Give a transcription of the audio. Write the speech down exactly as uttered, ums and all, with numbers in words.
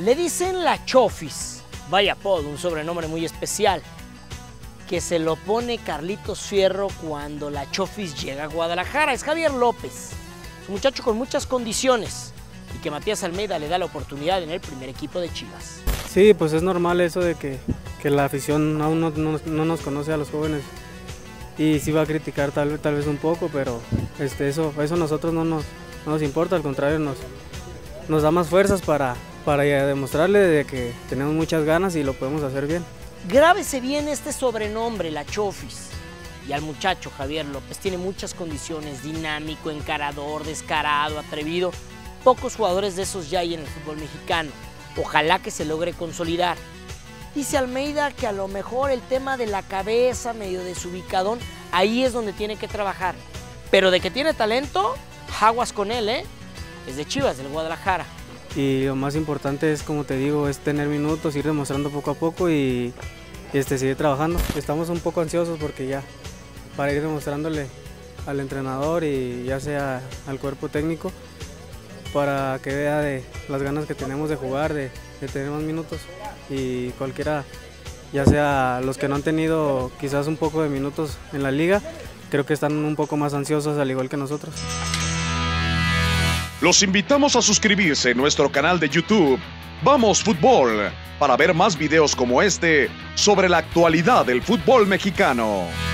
Le dicen la Chofis, vaya apodo, un sobrenombre muy especial, que se lo pone Carlitos Fierro cuando la Chofis llega a Guadalajara. Es Javier López, un muchacho con muchas condiciones y que Matías Almeida le da la oportunidad en el primer equipo de Chivas. Sí, pues es normal eso de que, que la afición aún no, no, no nos conoce a los jóvenes y sí va a criticar tal, tal vez un poco, pero este, eso, eso a nosotros no nos, no nos importa, al contrario nos, nos da más fuerzas para, para demostrarle de que tenemos muchas ganas y lo podemos hacer bien. Grábese bien este sobrenombre, la Chofis. Y al muchacho Javier López tiene muchas condiciones, dinámico, encarador, descarado, atrevido. Pocos jugadores de esos ya hay en el fútbol mexicano. Ojalá que se logre consolidar. Dice Almeida que a lo mejor el tema de la cabeza, medio desubicadón, ahí es donde tiene que trabajar. Pero de que tiene talento, aguas con él, ¿eh? Es de Chivas, del Guadalajara. Y lo más importante es, como te digo, es tener minutos, ir demostrando poco a poco y, y este, seguir trabajando. Estamos un poco ansiosos porque ya, para ir demostrándole al entrenador y ya sea al cuerpo técnico, para que vea de las ganas que tenemos de jugar, de, de tener más minutos. Y cualquiera, ya sea los que no han tenido quizás un poco de minutos en la liga, creo que están un poco más ansiosos al igual que nosotros. Los invitamos a suscribirse en nuestro canal de YouTube, Vamos Fútbol, para ver más videos como este sobre la actualidad del fútbol mexicano.